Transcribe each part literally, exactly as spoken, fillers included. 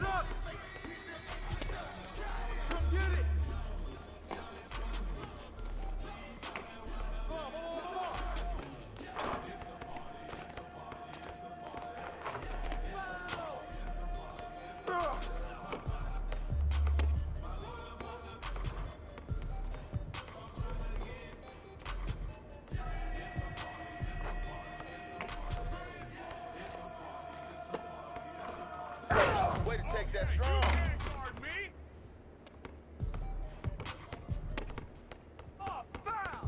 up? Come get it! Come on, come on, come on! Way to take that strong. You can't guard me! Oh, foul!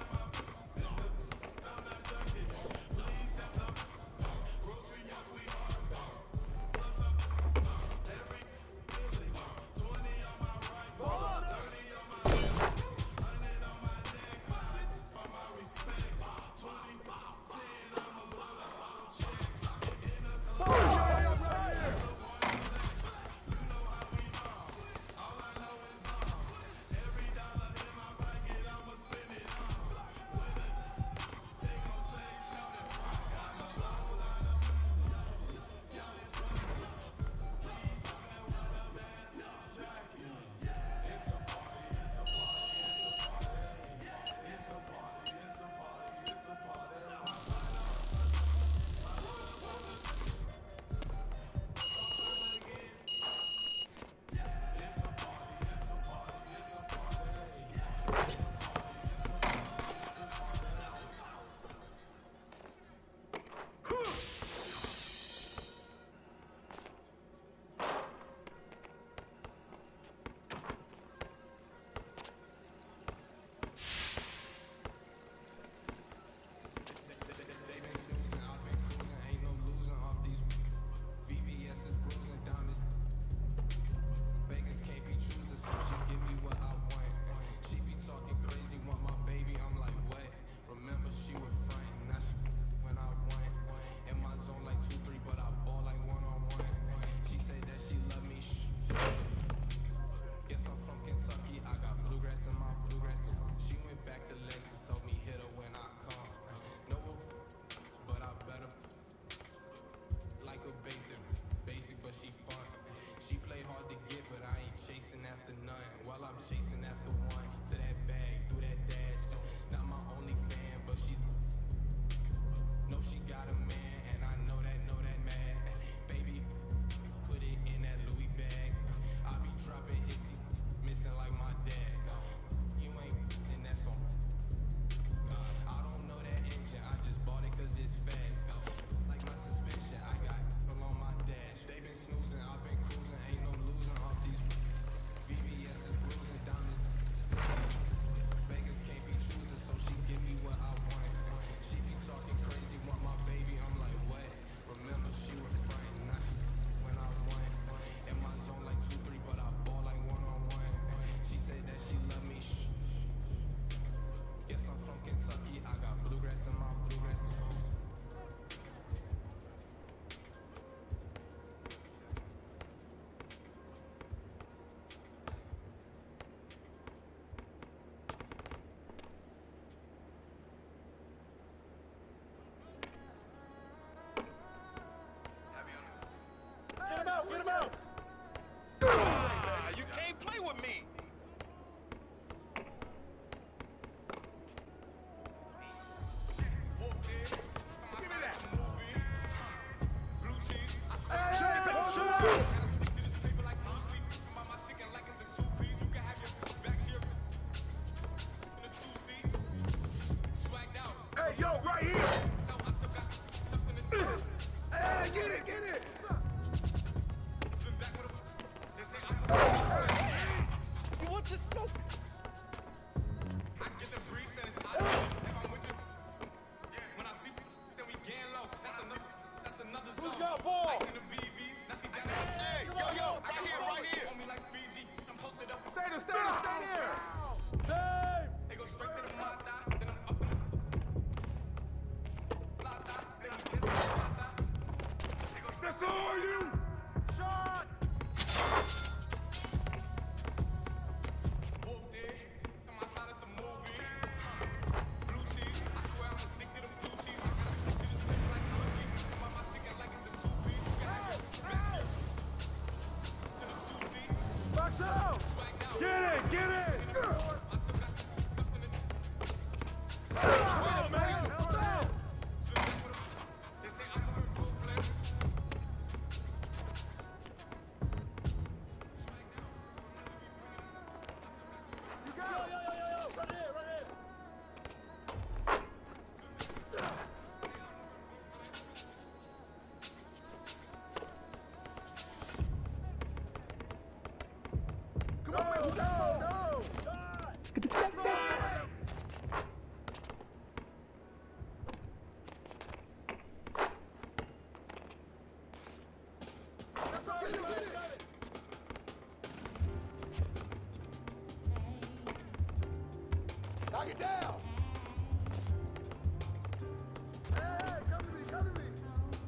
Get him out! Get him out! Ah, you can't play with me. Hey, yo, right here! Hey, get it, get it! You want to smoke? I get the breeze, then it's obvious. If I'm with you, when I see, then we gang low. That's another, that's another zone. Who's got ball? Ice in the V Vs, now she down there. Hey, yo, yo, right here, right here. On me like Fiji, I'm posted up. Stay there, stay there, stay there! Same! They go straight to the mata, then I'm up in the plata, then we kiss my chata. They go, That's all you! Shot! whoa, Get down! Hey, hey, come to me, come to me.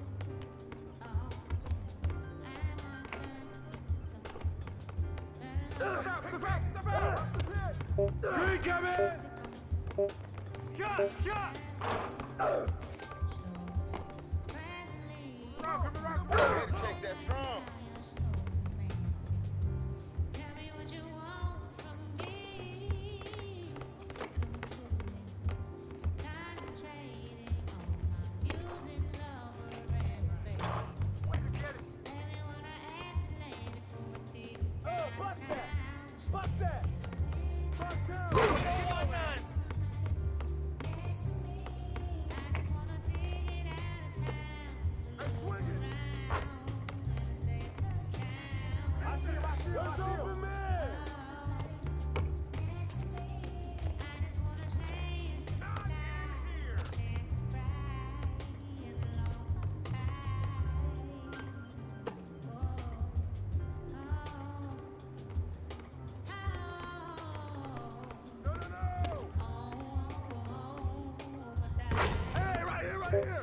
Step out, step out, step out! Watch the pit! Three coming! Shot! Shot! Come around, come around, come Way around. to take that strong. Oh, bust that! Bust that! Hey, swing it. I see him, I see him, I see him! Over me! No, no, no. Hey, right here, right here.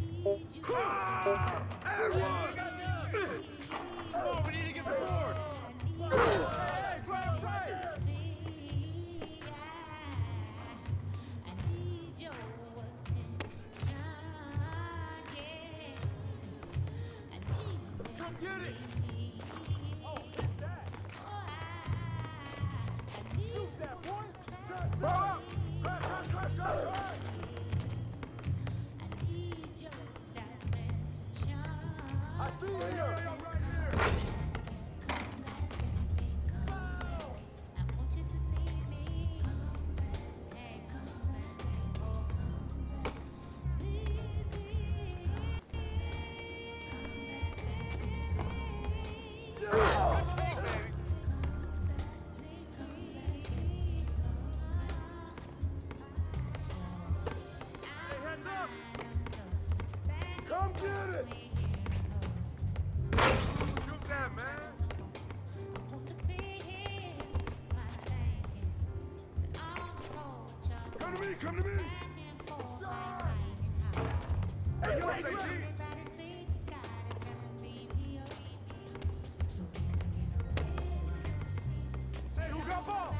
Ah, everyone. Come on, we need to get the board. Hey, play on play. Come get it. Oh, hit that! Shoot that, boy! Shot, Throw shot! up. Crash, crash, crash, crash, crash! I see you Yo, here! yo, right here. Yeah! Take, baby. Hey, heads up. Come get it! Shoot that, man. Come to me, come to me. Hey, you S A G. Hey, who got ball?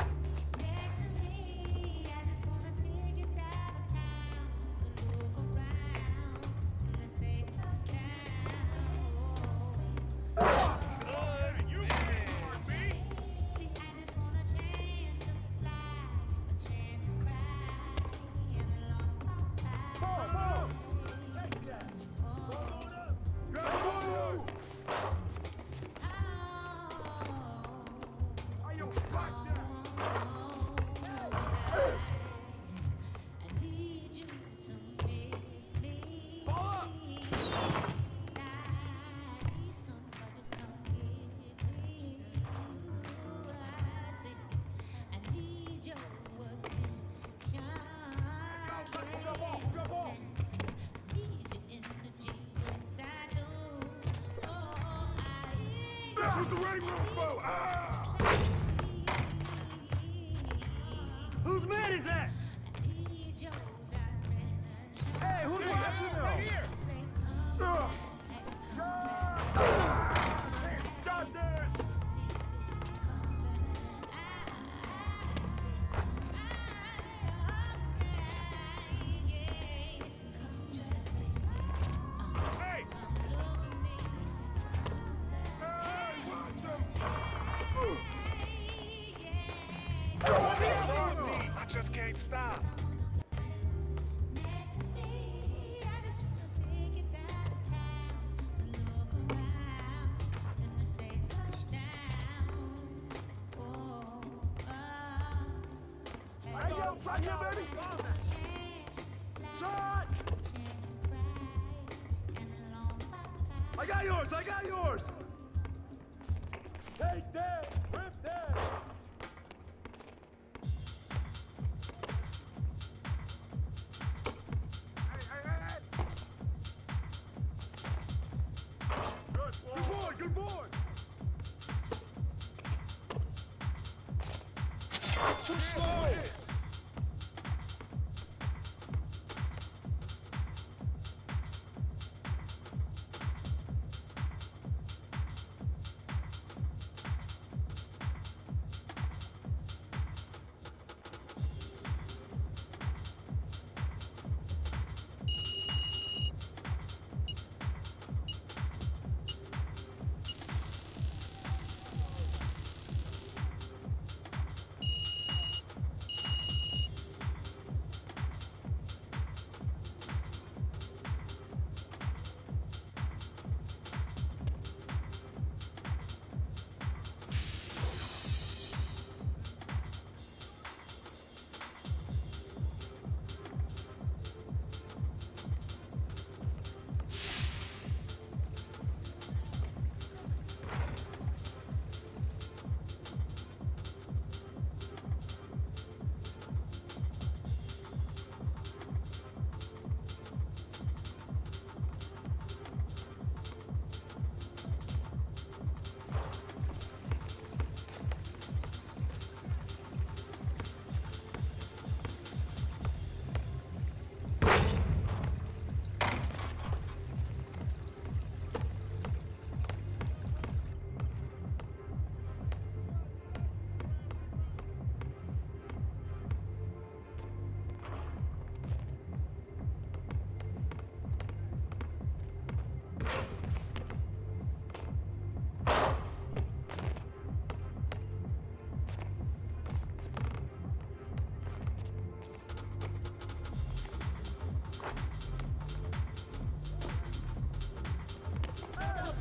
Good, you man. Me? Ball, ball. Take that! Go on up! That's on you! Are you fucked up? Who got ball? Who got ball? That's what the ring room for. Ah! Whose man is that? Hey, who's watching them? Here. Ugh. Ah! Got this. Hey! Hey, watch him! Stop me. I just can't stop. Hey, yo, right here, baby! Shot! I got yours, I got yours! Take that! Rip that! Hey, hey, hey, hey! Good boy, good boy! Too slow.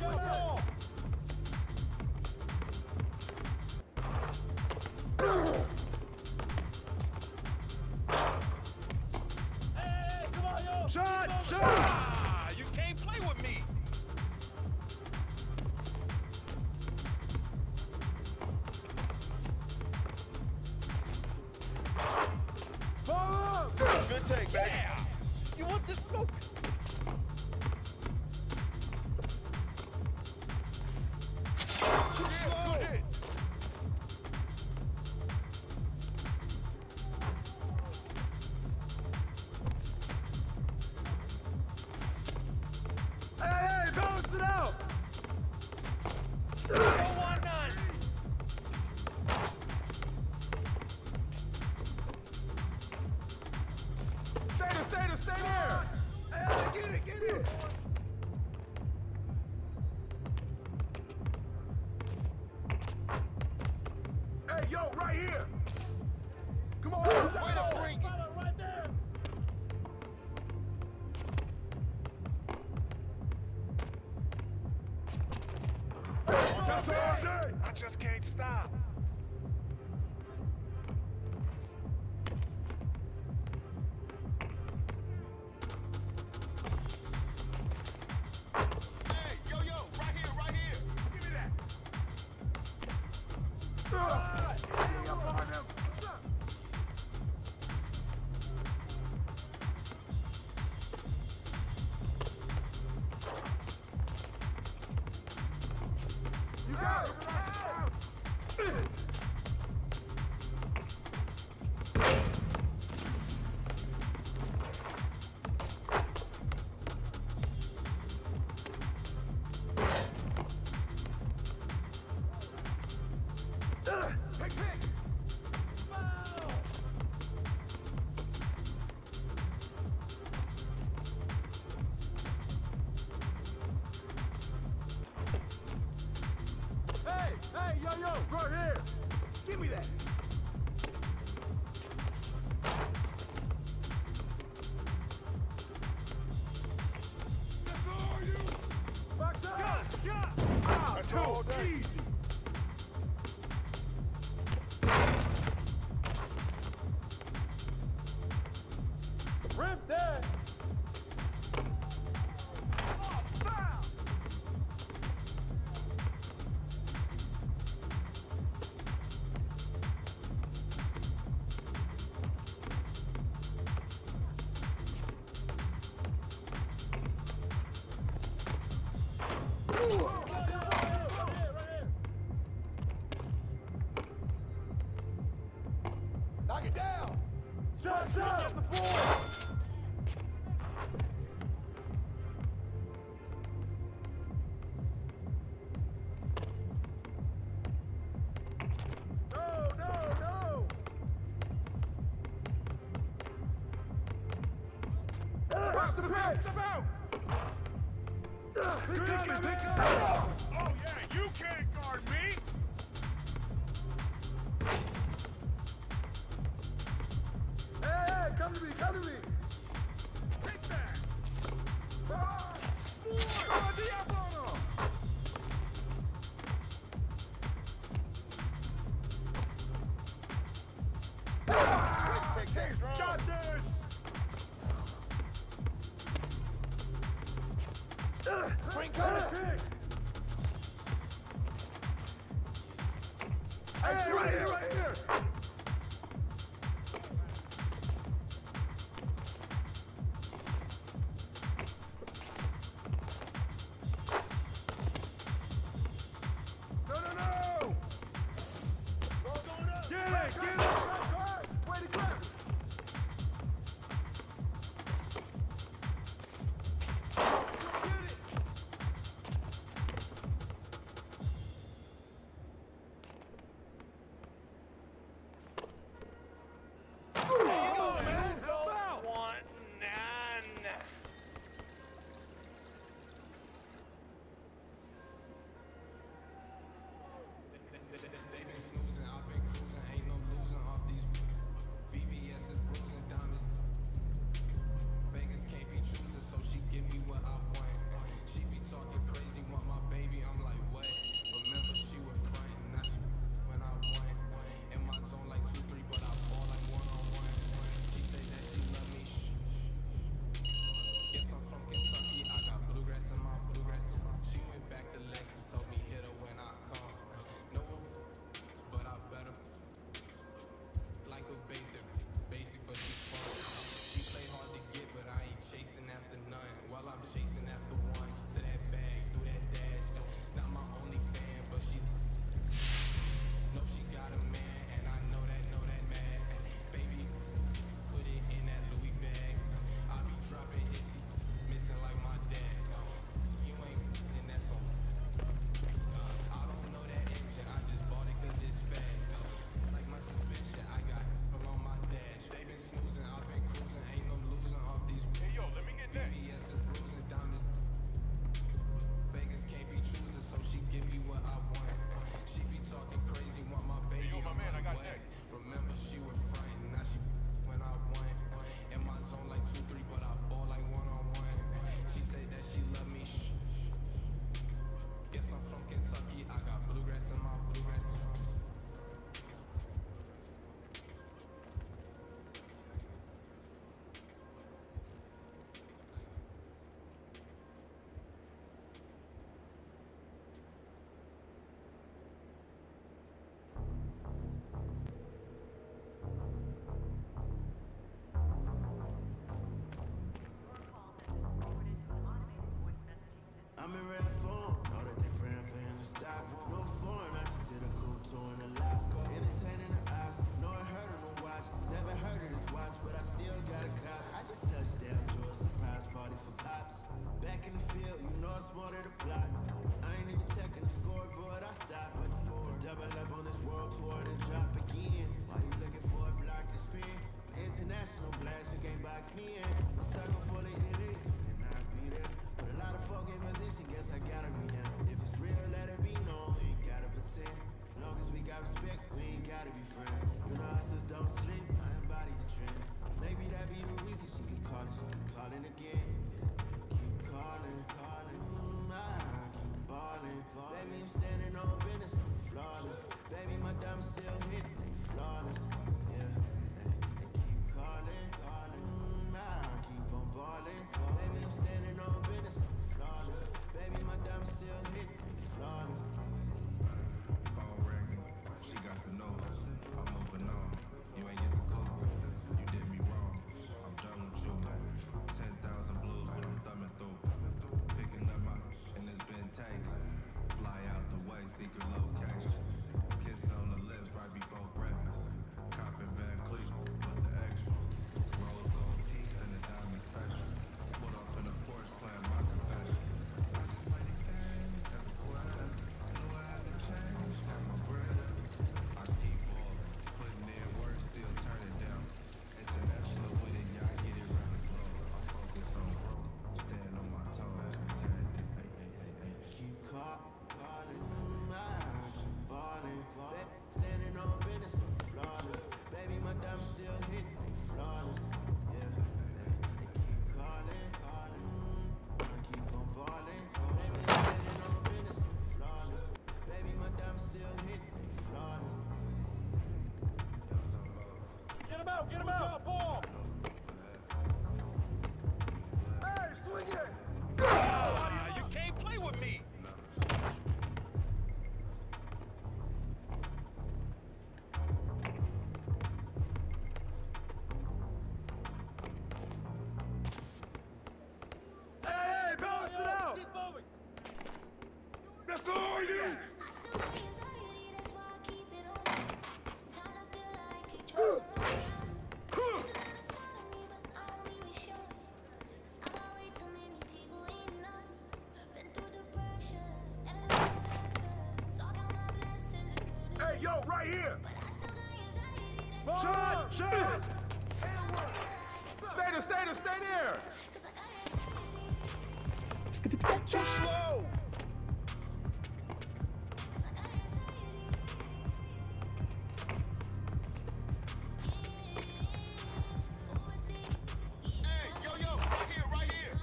go. Hey, come on, yo. Shot! Keep Shot! moving. Ah, you can't play with me. Fall up! Good take, baby. Yeah. You want this smoke? Too slow. Hey, hey, balance it out! Go one nine. Stay there, stay there, stay there! Hey, hey, get it, get it! Hey, yo, right here! Come on! Way to bring it. Right, right there. That's all day! I just can't stop. Hey, yo, yo, right here, right here. Give me that! Uh, hey, up on him! What's up? You got it! Pick, pick! Hey, hey, yo, yo, right here! Give me that! That's all you! Box up! Shot, shot! Ah, That's all cool, day. easy! Rip that. Oh, foul! Right here, right here. Knock it down! Shots up! Get the board! No, no, no! Watch the pitch! Step out! Pick up, pick up! Oh yeah, you can't guard me! Hey, hey, come to me, come to me! Take that! Ah, boy! Oh, the up on him! Ah, Take that strong. got this! Spring coming. I see right here, right here! No, no, no! Ball going up! Get it, get it! Way to grab it! Get it! I'm in red form. Know that they praying for him to stop. No foreign, I just did a cool tour in Alaska. Entertaining the eyes, know it hurt on the watch. Never heard of this watch, but I still got a cop. I just touched down to a surprise party for pops. Back in the field, you know it's more than a plot. I ain't even checking the scoreboard, I stopped at four. Double up on this world tour and drop again. Why you looking for a block to spin? International blast, you can't box me in. A circle full of elites, can I be there? But a lot of folk in position, guess I gotta be him. If it's real, let it be known, we ain't gotta pretend. Long as we got respect, we ain't gotta be friends. You know I just don't sleep, I embody the trend. Maybe that be the reason she keep calling, she keep calling again. Yeah. Keep calling, calling, mm, I keep balling. Baby, I'm standing on business, I'm flawless. Baby, my diamonds still hit, they flawless. Yeah, they, they keep calling, calling, mm, I keep on balling. Baby, I'm standing on business, I'm flawless. Baby, my diamonds still hit, they flawless. Phone ringing, she got the nose. I'm moving on. You ain't get the clue. You did me wrong. I'm done with you. Ten thousand blues, but I'm thumbing through. Picking up my and it's been taken. Fly out the way, secret location. Kiss on the lips right before breakfast. Copping Van Cleef with the extras. Rose gold piece and a diamond special. Put off in the porch playing my confession. I just played the game, never sweat. Knew I had to change, got my bread up. I keep balling, putting in work, still turning down. International with it, y'all get it round the globe. I focus on growth, stand on my toes. Pretend it, ay, ay, ay, ay. Keep call, calling, mm, I keep balling. Baby, standing on business, I'm flawless. Baby, my diamonds still hit, they flawless. Yeah, they, they keep calling, calling, mm, I keep on balling. Baby, standing on business, I'm flawless. Baby, my diamonds still hit, they flawless. Get him out, get him out! Ball! Hey, swing it! Ah, you can't play with me. Hey, hey, balance it out! Keep moving. That's all you need! Hey, yo, right here! Shot! Shot! Stay there, stay there, stay there! Too slow! Hey, yo, yo, right here, right here.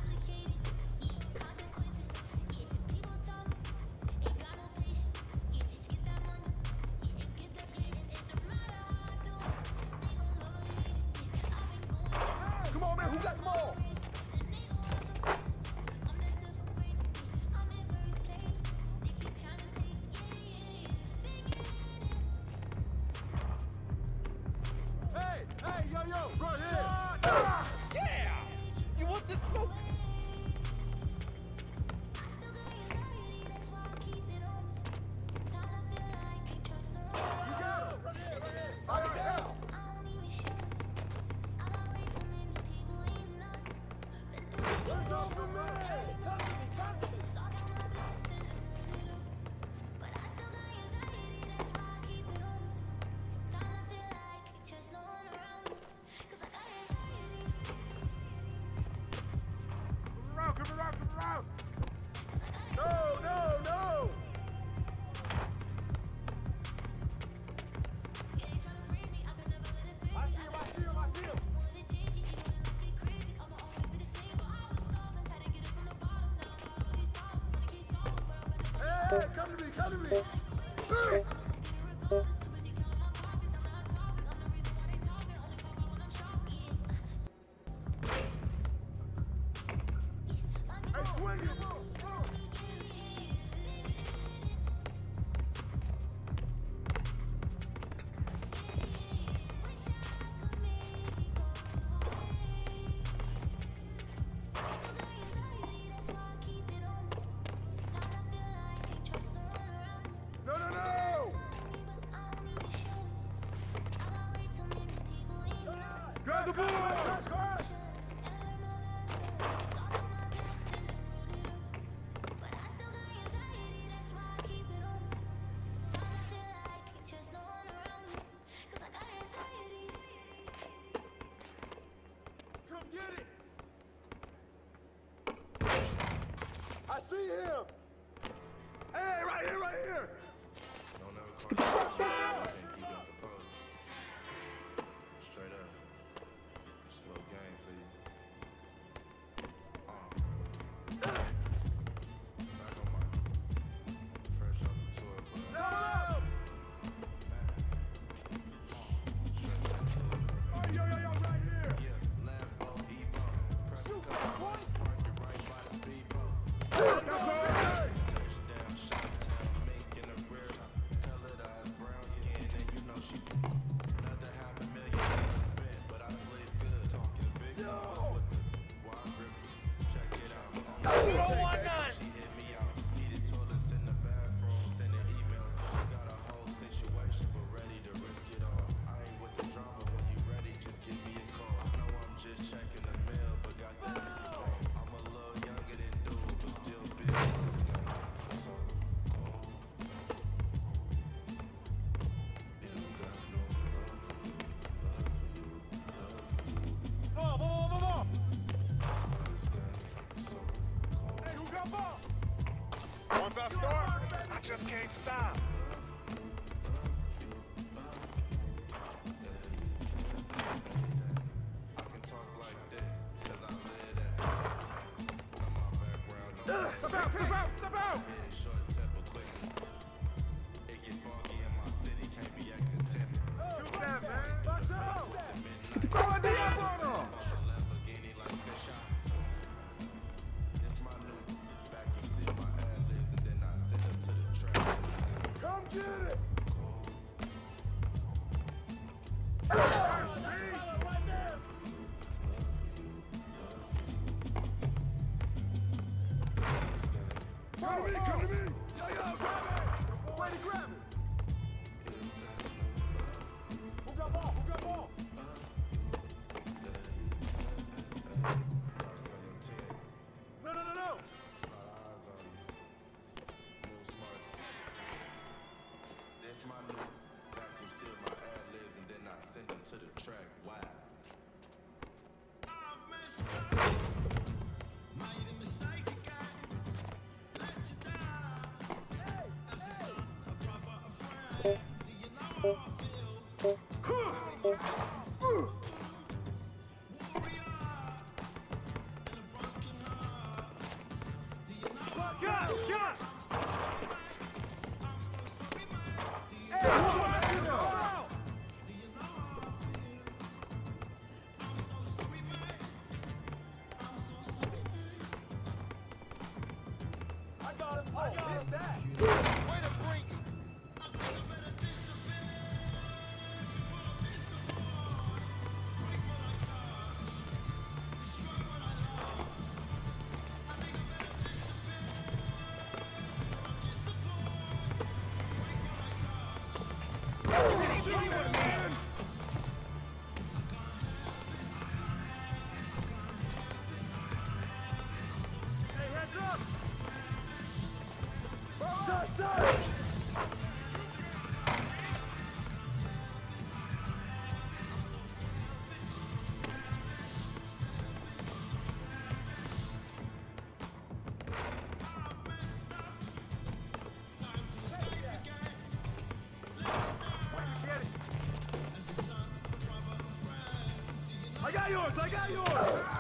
Come on, man, who got the ball? Hey, hey, yo, yo, right here! Ah! Yeah! You want this smoke? You got him! Fire it down! Where's over me? Talk to me, talk to me. Come around, come around, come around! No, no, no! I see him, I see him, I see him. Hey, hey, come to me, come to me! Hey! Hey, swing it! see him! Hey, right here, right here! Don't ever call me. Can't keep it composed. Straight up. Slow game for you. Uh. Back on my fresh off the tour, but No! straight back to it. Oh, yo, yo, yo, right here! Yeah, Lambo, Evo. Press the Shoot, car, what? park it right by the speedboat. That's all right! Touchdown, shot town, mink in the rear. Colored eyes, brown skin, and you know she another half a million dollars spent, but I sleep good. Talking big numbers with the wide grip. Check it out. On the You don't want none. she hit me out. Heated toilets in the bathroom, sending emails. She got a whole situation, but ready to risk it all. I ain't with the drama. When you ready, just give me a call. I know I'm just checking the mail, but got that in the call. I'm a little younger than dude, but still big in this game. So cold. You don't got no love for you, love for you, love for you. Ball, ball, ball, ball! This game so cold. Hey, who got ball? Once I start, I just can't stop. I can talk like that, cause I live that. Now my background don't Step out, step out, step out! head short temper quick. It get foggy in my city, can't be acting timid. Shoot that, man! Watch out! The midnight Throw a Diablo! on a Lamborghini like fish eye. This my new vacuum seal my ad libs and then I send them to the track. Come get it! Come to me, come to me! Yo, yo, grab it! Way to grab it! Who got ball? Who got ball? No, no, no, no! This my new vacuum seal my ad libs and then I send them to the track. Wow. Shot! Shot! Hey, who's watching now? I got him! I got him! That! Way to bring it. Hey, heads up! Shot, shot! I got yours! I got yours!